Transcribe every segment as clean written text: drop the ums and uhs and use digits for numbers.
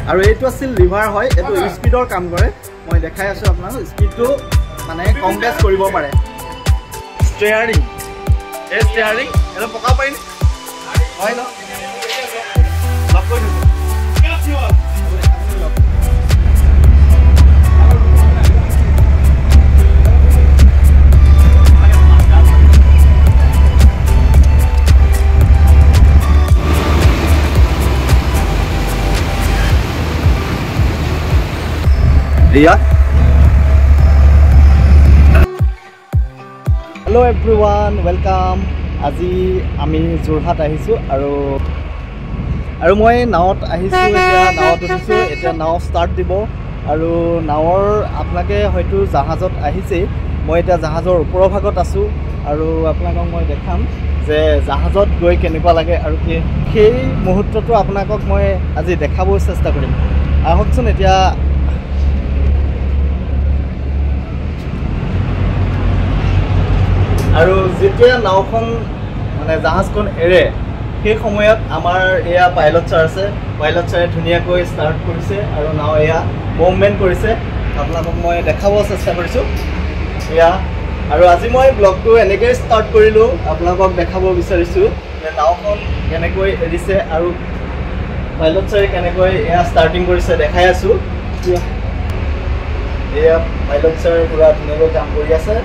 আৰু এইটো আছিল লিভাৰ হয় এইটো স্পিডৰ কাম কৰে মই দেখাই আছো আপোনাক স্পিডটো মানে কম্প্ৰেছ কৰিব পাৰে ষ্টিয়াৰিং এই ষ্টিয়াৰিং এটা পকা পাই নি হয় ন লক কৰি দিছো Hello everyone, welcome. আজি আমি যোৰহাট আহিছো আৰু মই নাওত আহিছো এতিয়া নাওত উঠিছো এতিয়া নাও ষ্টাৰ্ট দিব আৰু নাওৰ আপোনাকে হয়তো জাহাজত আহিছে মই এতিয়া জাহাজৰ ওপৰৰ ভাগত আছো আৰু আপোনাকক মই দেখাম যে জাহাজত গৈ কেনেকুৱা লাগে আৰু সেই মুহূৰ্তটো আপোনাকক মই আজি দেখাব চেষ্টা কৰিম আহকচোন এতিয়া আৰু যেতিয়া নাওখন মানে জাহাজখন এৰে সেই সময়ত আমাৰ এয়া পাইলট ছাৰ আছে পাইলট ছাৰে ধুনীয়াকৈ ষ্টাৰ্ট কৰিছে আৰু নাও এয়া মুভমেণ্ট কৰিছে আপোনালোকক মই দেখাব চেষ্টা কৰিছোঁ এয়া আৰু আজি মই ব্লগটো এনেকৈ ষ্টাৰ্ট কৰিলোঁ আপোনালোকক দেখাব বিচাৰিছোঁ যে নাওখন কেনেকৈ এৰিছে আৰু পাইলট ছাৰে কেনেকৈ এয়া ষ্টাৰ্টিং কৰিছে দেখাই আছোঁ এয়া পাইলট ছাৰ পুৰা ধুনীয়াকৈ কাম কৰি আছে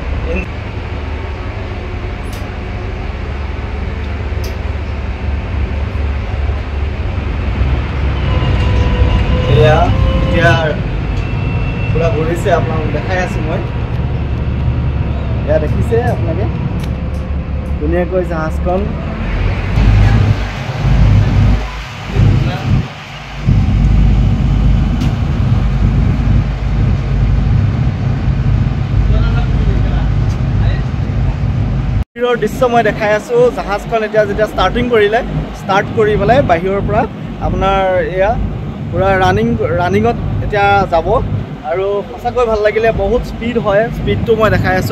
এতিয়া পুৰা ঘূৰিছে আপোনালোক দেখাই আছোঁ মই এয়া দেখিছে আপোনালোকে ধুনীয়াকৈ জাহাজখন দৃশ্য মই দেখাই আছোঁ জাহাজখন এতিয়া যেতিয়া ষ্টাৰ্ট কৰি পেলাই বাহিৰৰ পৰা আপোনাৰ এয়া পুৰা ৰানিঙত এতিয়া যাব আৰু সঁচাকৈ ভাল লাগিলে বহুত স্পীড হয় স্পীডটো মই দেখাই আছোঁ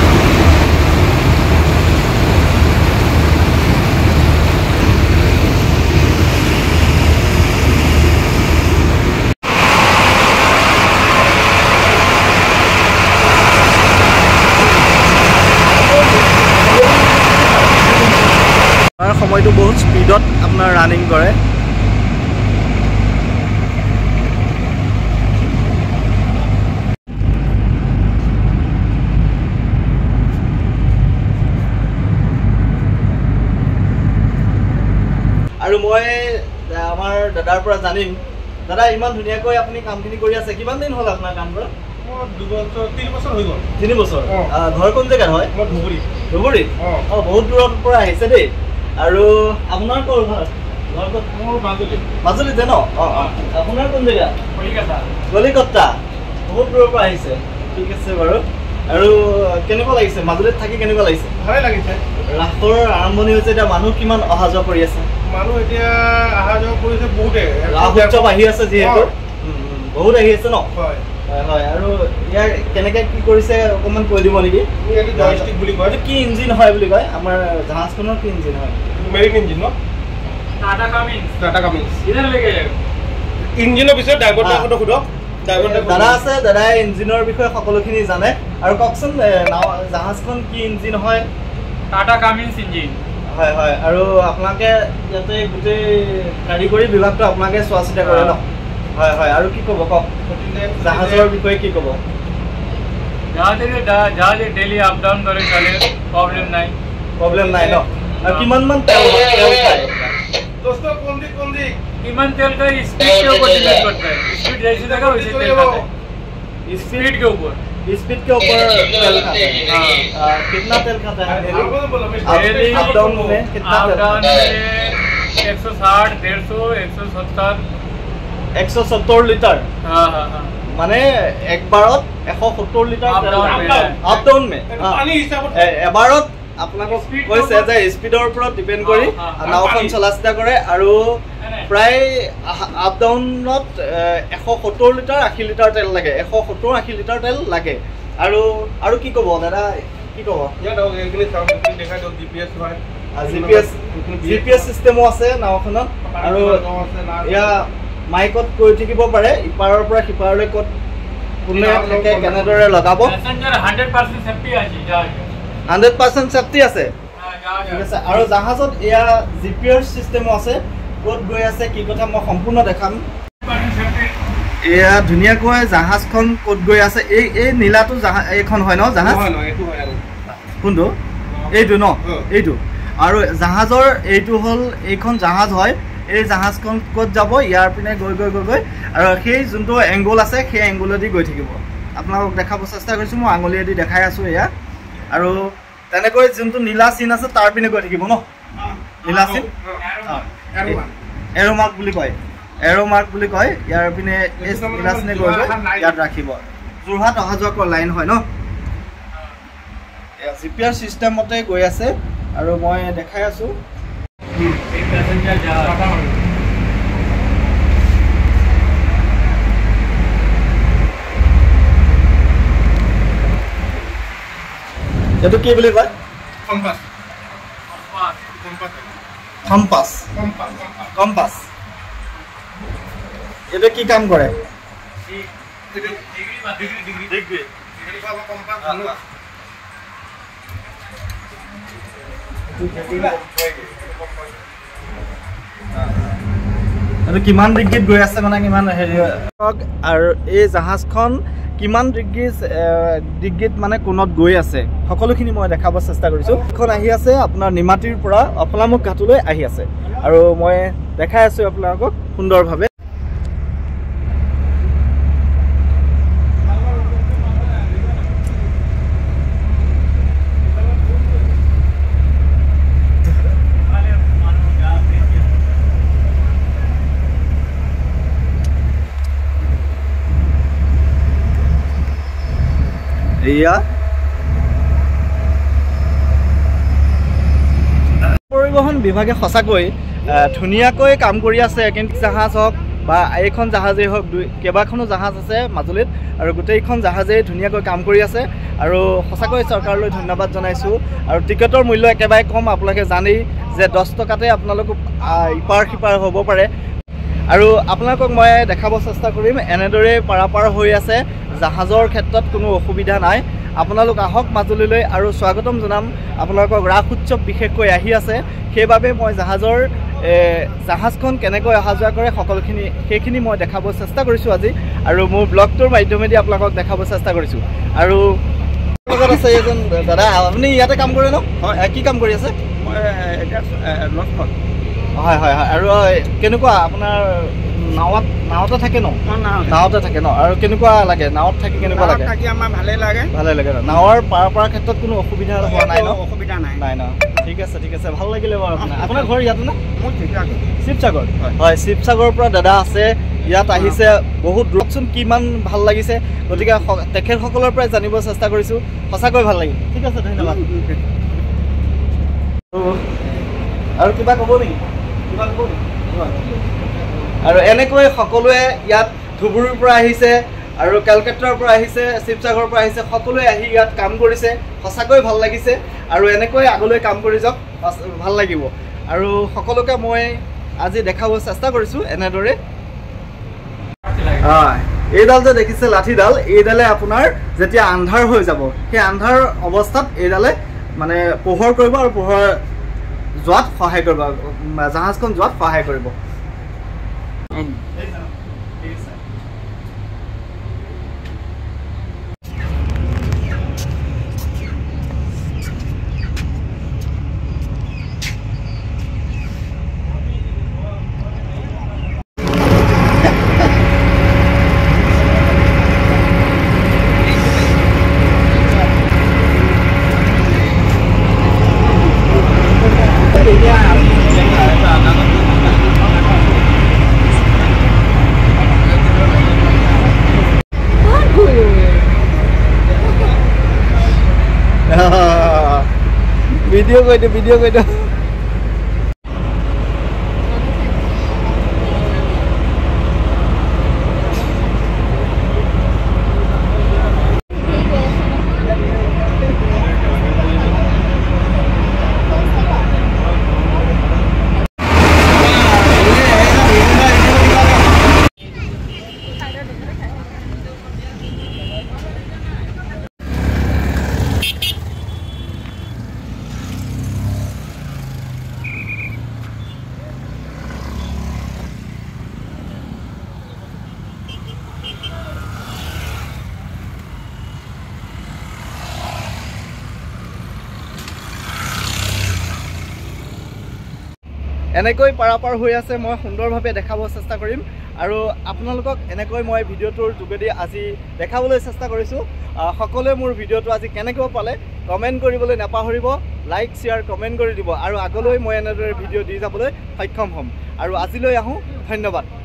সময়টো বহুত স্পীডত আপোনাৰ ৰানিং কৰে আৰু মই আমাৰ দাদাৰ পৰা জানিম দাদা ইমান ধুনীয়াকৈ আপুনি কামখিনি কৰি আছে কিমান দিন হ'ল আপোনাৰ কাম কৰা 3 বছৰ হৈ গ'ল 3 বছৰ ঘৰ কোন জেগাত হয় ধুবুৰী বহুত দূৰৰ পৰা আহিছে দেই আৰু আপোনাৰ ক'ৰ ঘৰ মোৰ মাজুলীতে ন আপোনাৰ কোন জেগা কলিকতা বহুত দূৰৰ পৰা আহিছে ঠিক আছে বাৰু আৰু কেনেকুৱা লাগিছে মাজুলীত থাকি কেনেকুৱা লাগিছে ভালে লাগিছে ৰাসৰ আৰম্ভণি হৈছে এতিয়া মানুহ কিমান অহা যোৱা কৰি আছে মানুহ এতিয়া অহা যোৱা কৰিছে বহুতে ৰাস উৎসৱ আহি আছে যিহেতু বহুত আহি আছে ন হয় হয় আৰু ইয়াৰ কেনেকৈ কি কৰিছে অকণমান কৈ দিব নেকি জয়ষ্টিক বুলি কয় কি ইঞ্জিন হয় বুলি কয় আমাৰ জাহাজখনৰ কি ইঞ্জিন হয় মেৰিন ইঞ্জিন ন টাটা কামিন্স ইঞ্জিনৰ পিছত ড্ৰাইভাৰটো সোধক দাদা আছে দাদাই ইঞ্জিনৰ বিষয়ে সকলোখিনি জানে আৰু কওকচোন জাহাজখন কি ইঞ্জিন হয় টাটা কামিন্স ইঞ্জিন হয় হয় আৰু আপোনালোকে ইয়াতে গোটেই কাৰিকৰী বিভাগটো আপোনালোকে চোৱা চিতা কৰে ন হয় হয় আৰু কি ক'ব কওক জাহাজৰ বিষয়ে কি ক'ব জাহাজে ডেইলি আপ ডাউন কৰি চলে প্ৰব্লেম নাই ন আৰু কিমানমান তেল খায় दोस्तों कौन दी कीमत तेल का स्पीड के ऊपर डिपेंड करता है स्पीड जैसी जगह वैसे तेल खाता है स्पीड के ऊपर तेल खाता है हां कितना तेल खाता है डेली अप डाउन में कितना तेल 160 150 170 লিটার हां माने एक बारत 170 লিটার अप डाउन में पानी हिसाब एबारत আপোনালোক কৈছে যে স্পিডৰ ওপৰত ডিপেন্ড কৰি নাওখন চলাচলা কৰে আৰু প্ৰায় আপ ডাউনত 170 লিটাৰ 80 লিটাৰ তেল লাগে 170 80 লিটাৰ তেল লাগে আৰু কি ক'ব দাদা কি ক'ব ইয়াত এইখিনি সামগ্ৰী দেখাই দিও জিপিএছ হয় জিপিএছ সিস্টেমো আছে নাওখনত আৰু ইয়া মাইকত কৈ থাকিব পাৰে ইপাৰৰ পৰা সিপাৰলৈ ক'ত কোনে থাকে কেনেদৰে লগাব 100% সেফটি আছে 100% সেফটি আছে ঠিক আছে আৰু জাহাজত এয়া জিপিএস সিস্টেম আছে ক'ত গৈ আছে কি কথা মই সম্পূৰ্ণ দেখাম এয়া ধুনিয়াকৈ জাহাজখন ক'ত গৈ আছে এই নীলাটো এইখন হয় ন জাহাজ এইটো হয় আৰু কোনটো এইটো ন এইটো আৰু জাহাজৰ এইটো হ'ল এইখন জাহাজ হয় এই জাহাজখন ক'ত যাব ইয়াৰ পিনে গৈ গৈ গৈ গৈ আৰু সেই যোনটো এংগল আছে সেই এংগলেদি গৈ থাকিব আপোনালোকক দেখাব চেষ্টা কৰিছোঁ মই আঙুলিয়েদি দেখাই আছোঁ এয়া আৰু তেনেকৈ যোনটো নীলা চিন আছে তাৰ পিনে গৈ থাকিব ন নীলা চিন এৰোমাৰ্ক বুলি কয় এৰোমাৰ্ক বুলি কয় ইয়াৰ পিনে এই নীলা চিনে গৈ গৈ ইয়াত ৰাখিব যোৰহাট অহা যোৱা কৰা লাইন হয় ন জিপিআৰ চিষ্টেমতে গৈ আছে আৰু মই দেখাই আছোঁ এই প্যাসেঞ্জার যা এইটো কি বুলি কয় কম্পাস কম্পাস কম্পাস এইটো কি কাম কৰে ডিগ্ৰী আৰু কিমান ডিগ্ৰীত গৈ আছে মানে কিমান হেৰি আৰু এই জাহাজখন কিমান ডিগ্ৰীত মানে কোণত গৈ আছে সকলোখিনি মই দেখাব চেষ্টা কৰিছোঁ এখন আহি আছে আপোনাৰ নিমাতীৰ পৰা অফলামুখ ঘাটলৈ আহি আছে আৰু মই দেখাই আছোঁ আপোনালোকক সুন্দৰভাৱে এয়া পৰিবহণ বিভাগে সঁচাকৈ ধুনীয়াকৈ কাম কৰি আছে কিন্তু জাহাজ হওক বা এইখন জাহাজেই হওক কেইবাখনো জাহাজ আছে মাজুলীত আৰু গোটেইখন জাহাজেই ধুনীয়াকৈ কাম কৰি আছে আৰু সঁচাকৈ চৰকাৰলৈ ধন্যবাদ জনাইছোঁ আৰু টিকেটৰ মূল্য একেবাৰে কম আপোনালোকে জানেই যে 10 টকাতে আপোনালোক ইপাৰ সিপাৰ হ'ব পাৰে আৰু আপোনালোকক মই দেখাব চেষ্টা কৰিম এনেদৰে পাৰাপাৰ হৈ আছে জাহাজৰ ক্ষেত্ৰত কোনো অসুবিধা নাই আপোনালোক আহক মাজুলীলৈ আৰু স্বাগতম জনাম আপোনালোকক ৰাস উৎসৱ বিশেষকৈ আহি আছে সেইবাবে মই জাহাজখন কেনেকৈ অহা যোৱা কৰে সকলোখিনি সেইখিনি মই দেখাব চেষ্টা কৰিছোঁ আজি আৰু মোৰ ব্লগটোৰ মাধ্যমেদি আপোনালোকক দেখাব চেষ্টা কৰিছোঁ আৰু লগত আছে এজন দাদা আপুনি ইয়াতে কাম কৰে ন কি কাম কৰি আছে মই এতিয়া লক্ষণ হয় হয় হয় আৰু কেনেকুৱা আপোনাৰ নাৱতে থাকে ন নাৱতে থাকে ন আৰু কেনেকুৱা লাগে নাৱত থাকি কেনেকুৱা লাগে থাকি আমাৰ ভালে লাগে ন নাৱৰ পাৰ ক্ষেত্ৰত কোনো অসুবিধা হোৱা নাই ন অসুবিধা নাই ন ঠিক আছে ভাল লাগিলে বাৰু আপোনাৰ ঘৰ ইয়াতে ন মোৰ শিৱসাগৰ হয় শিৱসাগৰৰ পৰা দাদা আছে ইয়াত আহিছে বহুত দূৰতচোন কিমান ভাল লাগিছে গতিকে তেখেতসকলৰ পৰাই জানিব চেষ্টা কৰিছোঁ সঁচাকৈ ভাল লাগিল ঠিক আছে ধন্যবাদ আৰু কিবা ক'ব নেকি আৰু এনেকৈ সকলোৱে ইয়াত ধুবুৰীৰ পৰা আহিছে আৰু কলকাতাৰ পৰা আহিছে শিৱসাগৰৰ পৰা আহিছে সকলোৱে আহি ইয়াত কাম কৰিছে সঁচাকৈ ভাল লাগিছে আৰু এনেকৈ আগলৈ কাম কৰি যাওক ভাল লাগিব আৰু সকলোকে মই আজি দেখাব চেষ্টা কৰিছোঁ এনেদৰে এইডাল যে দেখিছে লাঠিডাল এইডালে আপোনাৰ যেতিয়া আন্ধাৰ হৈ যাব সেই আন্ধাৰ অৱস্থাত এইডালে মানে পোহৰ কৰিব আৰু পোহৰ যোৱাত সহায় কৰিব জাহাজখন যোৱাত সহায় কৰিব ভিডিঅ' কৰি দিওঁ এনেকৈ পাৰাপাৰ হৈ আছে মই সুন্দৰভাৱে দেখাব চেষ্টা কৰিম আৰু আপোনালোকক এনেকৈ মই ভিডিঅ'টোৰ যোগেদি আজি দেখাবলৈ চেষ্টা কৰিছোঁ সকলোৱে মোৰ ভিডিঅ'টো আজি কেনেকৈ পালে কমেণ্ট কৰিবলৈ নাপাহৰিব লাইক শ্বেয়াৰ কমেণ্ট কৰি দিব আৰু আগলৈ মই এনেদৰে ভিডিঅ' দি যাবলৈ সক্ষম হ'ম আৰু আজিলৈ আহোঁ ধন্যবাদ